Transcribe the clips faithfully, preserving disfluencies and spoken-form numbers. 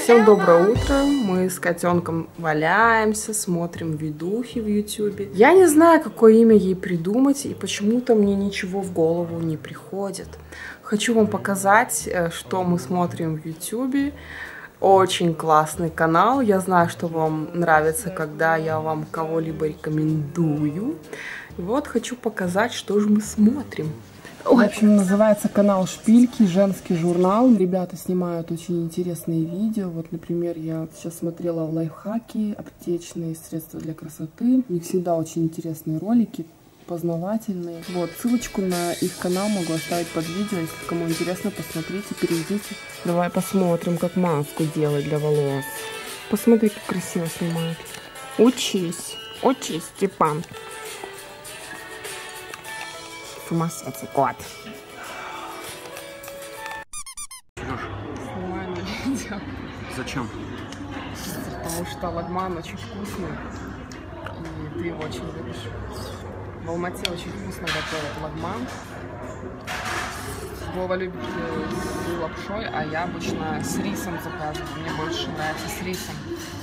Всем доброе утро, мы с котенком валяемся, смотрим видухи в ютубе. Я не знаю, какое имя ей придумать, и почему-то мне ничего в голову не приходит. Хочу вам показать, что мы смотрим в ютубе. Очень классный канал, я знаю, что вам нравится, когда я вам кого-либо рекомендую. И вот хочу показать, что же мы смотрим. В общем, называется канал Шпильки, женский журнал. Ребята снимают очень интересные видео. Вот, например, я сейчас смотрела лайфхаки, аптечные средства для красоты. У них всегда очень интересные ролики, познавательные. Вот, ссылочку на их канал могу оставить под видео. Если кому интересно, посмотрите, перейдите. Давай посмотрим, как маску делать для волос. Посмотри, как красиво снимают. Учись, учись, Степан. Сумасшедший кот. Снимаю на видео. Зачем? Потому что лагман очень вкусный. И ты его очень любишь. В Алмате очень вкусно готовят лагман. Вова любит с лапшой, а я обычно с рисом заказываю. Мне больше нравится с рисом.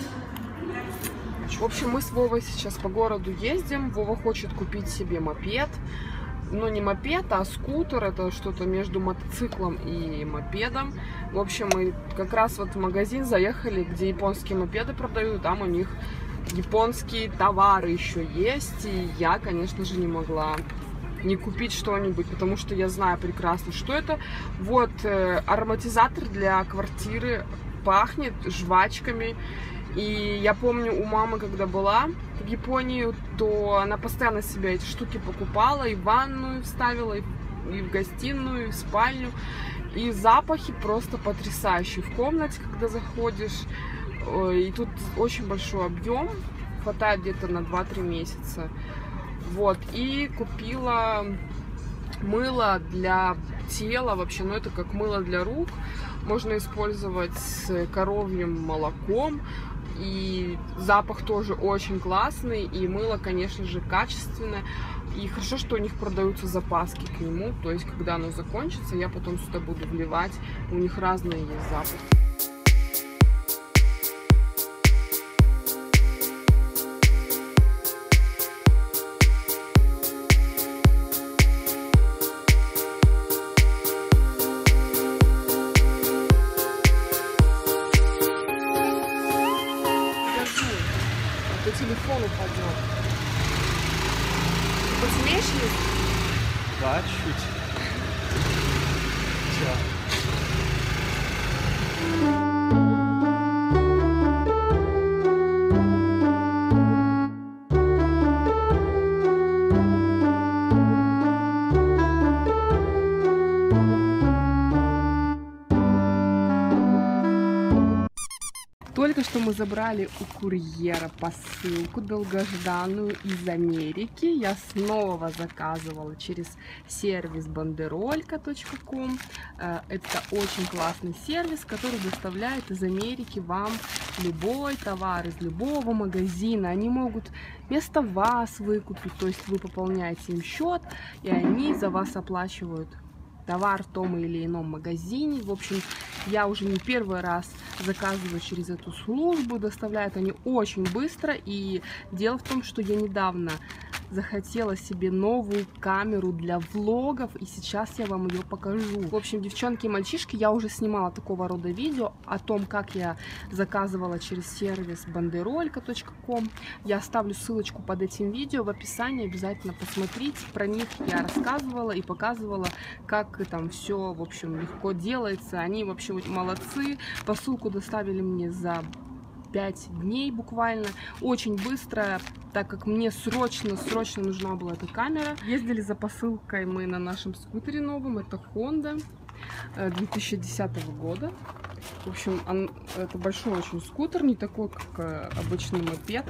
В общем, мы с Вовой сейчас по городу ездим. Вова хочет купить себе мопед. Но не мопед, а скутер. Это что-то между мотоциклом и мопедом. В общем, мы как раз вот в магазин заехали, где японские мопеды продают. Там у них японские товары еще есть. И я, конечно же, не могла не купить что-нибудь, потому что я знаю прекрасно, что это. Вот э, ароматизатор для квартиры, пахнет жвачками. И я помню, у мамы, когда была в Японии, то она постоянно себе эти штуки покупала, и в ванную вставила, и в гостиную, и в спальню. И запахи просто потрясающие в комнате, когда заходишь. И тут очень большой объем, хватает где-то на два-три месяца. Вот, и купила мыло для тела, вообще, ну это как мыло для рук. Можно использовать с коровьим молоком. И запах тоже очень классный, и мыло, конечно же, качественное. И хорошо, что у них продаются запаски к нему, то есть, когда оно закончится, я потом сюда буду вливать. У них разные есть запахи. По телефону упадет. Посмеешь ли? Да, чуть. Только что мы забрали у курьера посылку долгожданную из Америки. Я снова заказывала через сервис бандеролька точка ком. Это очень классный сервис, который доставляет из Америки вам любой товар из любого магазина. Они могут вместо вас выкупить, то есть вы пополняете им счет, и они за вас оплачивают товар в том или ином магазине. В общем, я уже не первый раз заказываю через эту службу, доставляют они очень быстро. И дело в том, что я недавно захотела себе новую камеру для влогов, и сейчас я вам ее покажу. В общем, девчонки и мальчишки, я уже снимала такого рода видео о том, как я заказывала через сервис бандеролька точка ком. Я оставлю ссылочку под этим видео в описании, обязательно посмотрите. Про них я рассказывала и показывала, как там все, в общем, легко делается. Они вообще молодцы. Посылку доставили мне за пять дней буквально, очень быстро, так как мне срочно, срочно нужна была эта камера. Ездили за посылкой мы на нашем скутере новом, это Honda две тысячи десятого года. В общем, он, это большой очень скутер, не такой, как обычный мопед.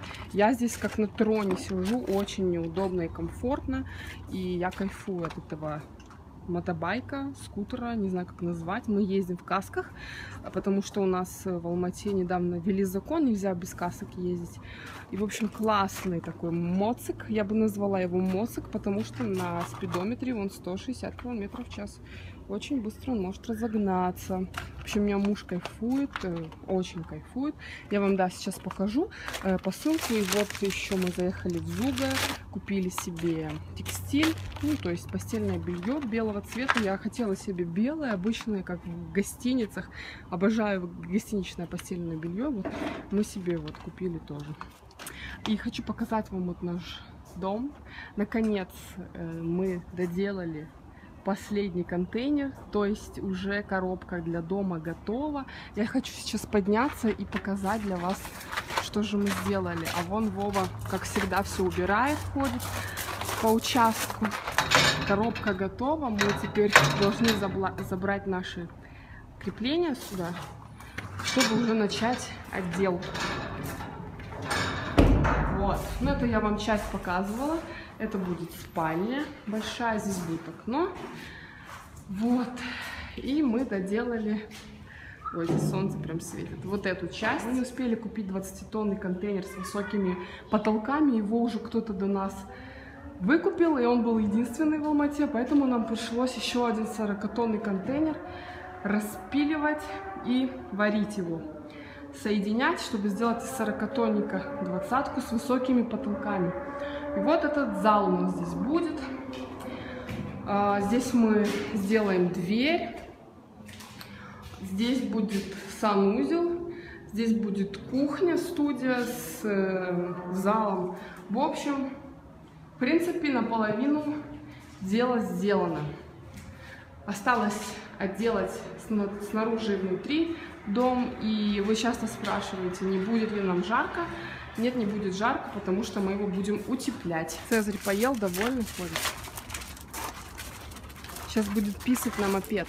Я здесь как на троне сижу, очень неудобно и комфортно, и я кайфую от этого мотобайка, скутера, не знаю, как назвать. Мы ездим в касках, потому что у нас в Алмате недавно ввели закон, нельзя без касок ездить. И, в общем, классный такой моцик. Я бы назвала его моцик, потому что на спидометре он сто шестьдесят километров в час. Очень быстро он может разогнаться. общем, у меня муж кайфует, очень кайфует. Я вам, да, сейчас покажу посылку. И вот еще мы заехали в Зуга, купили себе текстиль, ну, то есть постельное белье белого цвета. Я хотела себе белое, обычное, как в гостиницах. Обожаю гостиничное постельное белье. Вот мы себе вот купили тоже. И хочу показать вам вот наш дом. Наконец мы доделали последний контейнер, то есть уже коробка для дома готова. Я хочу сейчас подняться и показать для вас, что же мы сделали. А вон Вова, как всегда, все убирает, ходит по участку. Коробка готова. Мы теперь должны забрать наши крепления сюда, чтобы уже начать отделку. Вот. Ну, это я вам часть показывала. Это будет спальня большая, здесь будет окно. Вот. И мы доделали... Ой, здесь солнце прям светит. Вот эту часть. Мы не успели купить двадцатитонный контейнер с высокими потолками. Его уже кто-то до нас выкупил, и он был единственный в Алмате. Поэтому нам пришлось еще один сорокатонный контейнер распиливать и варить его. Соединять, чтобы сделать из сорокатонника двадцатку с высокими потолками. И вот этот зал у нас здесь будет. Здесь мы сделаем дверь. Здесь будет санузел. Здесь будет кухня, студия с залом. В общем, в принципе, наполовину дело сделано. Осталось отделать снаружи и внутри дом. И вы часто спрашиваете, не будет ли нам жарко. Нет, не будет жарко, потому что мы его будем утеплять. Цезарь поел, довольный ходит. Сейчас будет писать на мопед.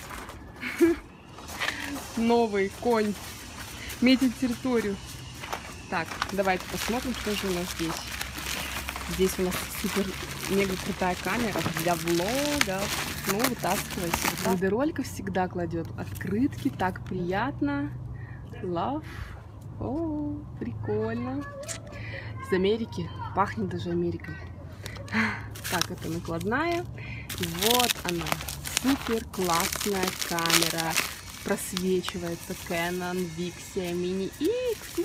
Новый конь. Метит территорию. Так, давайте посмотрим, что же у нас здесь. Здесь у нас супер мега крутая камера для влогов. Ну, вытаскивайся. Бандеролька всегда кладет открытки, так приятно. Love. О, прикольно. Из Америки. Пахнет даже Америкой. Так, это накладная. И вот она. Супер классная камера. Просвечивается. Canon Vixia Mini X.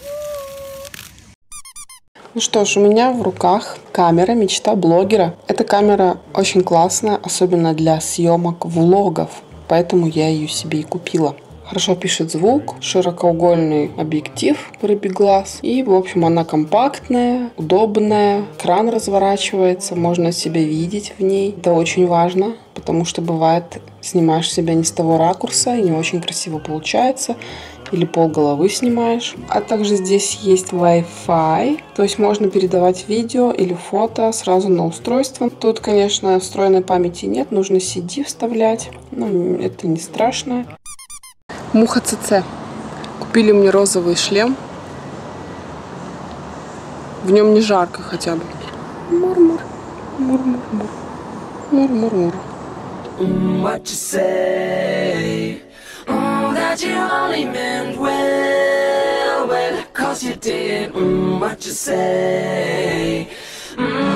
Ну что ж, у меня в руках камера мечта блогера. Эта камера очень классная, особенно для съемок влогов. Поэтому я ее себе и купила. Хорошо пишет звук, широкоугольный объектив рыбий глаз. И, в общем, она компактная, удобная. Экран разворачивается, можно себя видеть в ней. Это очень важно, потому что бывает, снимаешь себя не с того ракурса и не очень красиво получается. Или полголовы снимаешь. А также здесь есть Wi-Fi, то есть можно передавать видео или фото сразу на устройство. Тут, конечно, встроенной памяти нет, нужно си ди вставлять. Ну, это не страшно. Муха ЦЦ. Купили мне розовый шлем. В нем не жарко хотя бы. Мур-мур. Мур-мур-мур. Мур-мур-мур. What you say? Oh, that you only meant well, well, cause you did. Mm, what you say? Mm.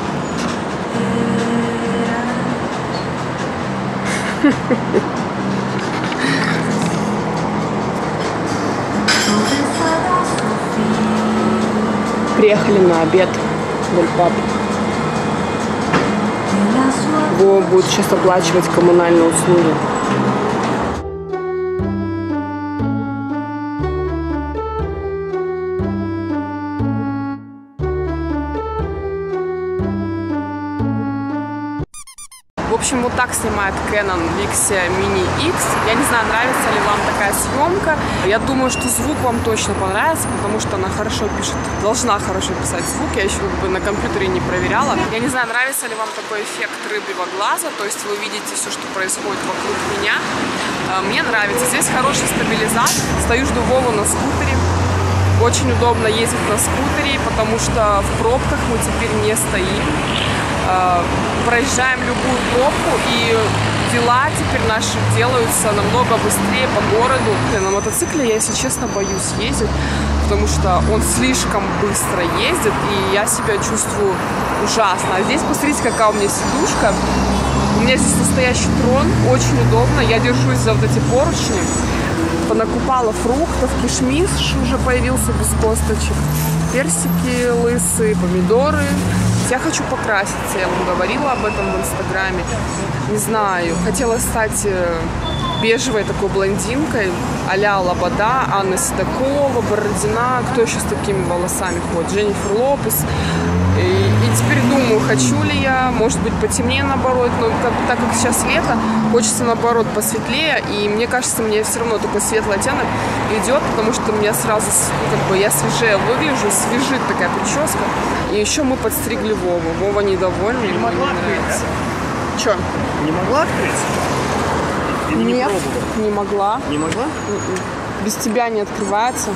Приехали на обед в Эль-Паб. Вова будет сейчас оплачивать коммунальные услуги. В общем, вот так снимает Canon Vixia Mini X. Я не знаю, нравится ли вам такая съемка. Я думаю, что звук вам точно понравится, потому что она хорошо пишет, должна хорошо писать звук. Я еще как бы на компьютере не проверяла. Я не знаю, нравится ли вам такой эффект рыбьего глаза, то есть вы видите все, что происходит вокруг меня. Мне нравится. Здесь хороший стабилизатор. Стою, жду Вову на скутере. Очень удобно ездить на скутере, потому что в пробках мы теперь не стоим. Проезжаем любую пробку, и дела теперь наши делаются намного быстрее по городу. На мотоцикле я, если честно, боюсь ездить, потому что он слишком быстро ездит, и я себя чувствую ужасно. А здесь, посмотрите, какая у меня сидушка. У меня здесь настоящий трон, очень удобно. Я держусь за вот эти поручни. Понакупала фруктов, кишмиш уже появился без косточек, персики лысые, помидоры. Я хочу покраситься, я вам говорила об этом в инстаграме. Не знаю, хотела стать бежевой такой блондинкой, а-ля Лобода, Анна Седокова, Бородина. Кто еще с такими волосами ходит? Дженнифер Лопес. И, и теперь думаю, хочу ли я, может быть, потемнее наоборот, но как, так как сейчас лето, хочется наоборот посветлее, и мне кажется, мне все равно такой светлый оттенок идет, потому что у меня сразу, как бы, я свежее выгляжу, свежит такая прическа. И еще мы подстригли Вову. Вова недовольный, Не ему могла не нравится. Че? Не могла открыть? Или не Нет, пробовала? не могла. Не могла? Без тебя не открывается.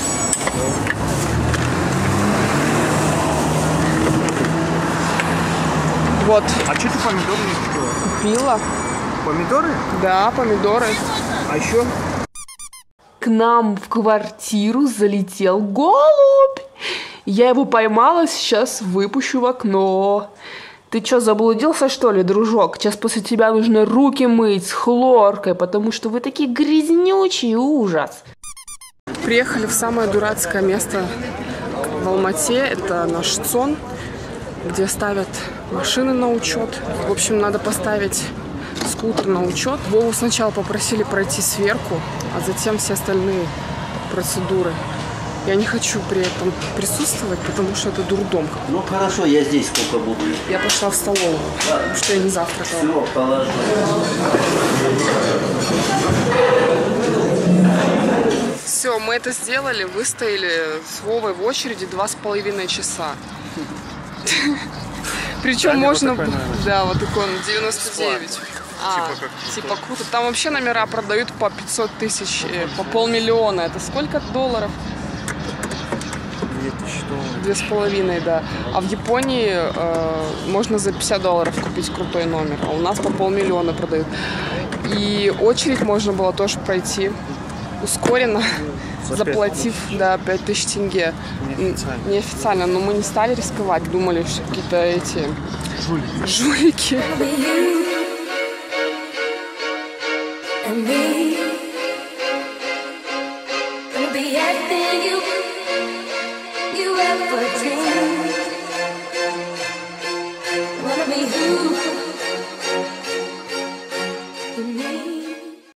Вот. А что ты помидоры не купила? Купила. Помидоры? Да, помидоры. А еще? К нам в квартиру залетел голубь. Я его поймала, сейчас выпущу в окно. Ты что, заблудился, что ли, дружок? Сейчас после тебя нужно руки мыть с хлоркой, потому что вы такие грязнючие, ужас. Приехали в самое дурацкое место в Алмате. Это наш ЦОН, где ставят машины на учет. В общем, надо поставить скутер на учет. Вову сначала попросили пройти сверку, а затем все остальные процедуры. Я не хочу при этом присутствовать, потому что это дурдом. Ну хорошо, я здесь сколько буду. Я пошла в столовую, потому что я не завтракала. Все, положу. Все, мы это сделали, выстояли с Вовой в очереди два с половиной часа. Причем можно... Да, вот такой он, девяносто девять. А, типа круто. Там вообще номера продают по пятьсот тысяч, по полмиллиона. Это сколько долларов? Две с половиной, да. А в Японии э, можно за пятьдесят долларов купить крутой номер, а у нас по полмиллиона продают. И очередь можно было тоже пройти ускоренно, заплатив, да, пять тысяч тенге. Неофициально. Неофициально, но мы не стали рисковать, думали, что какие-то эти жулики. жулики. You ever dream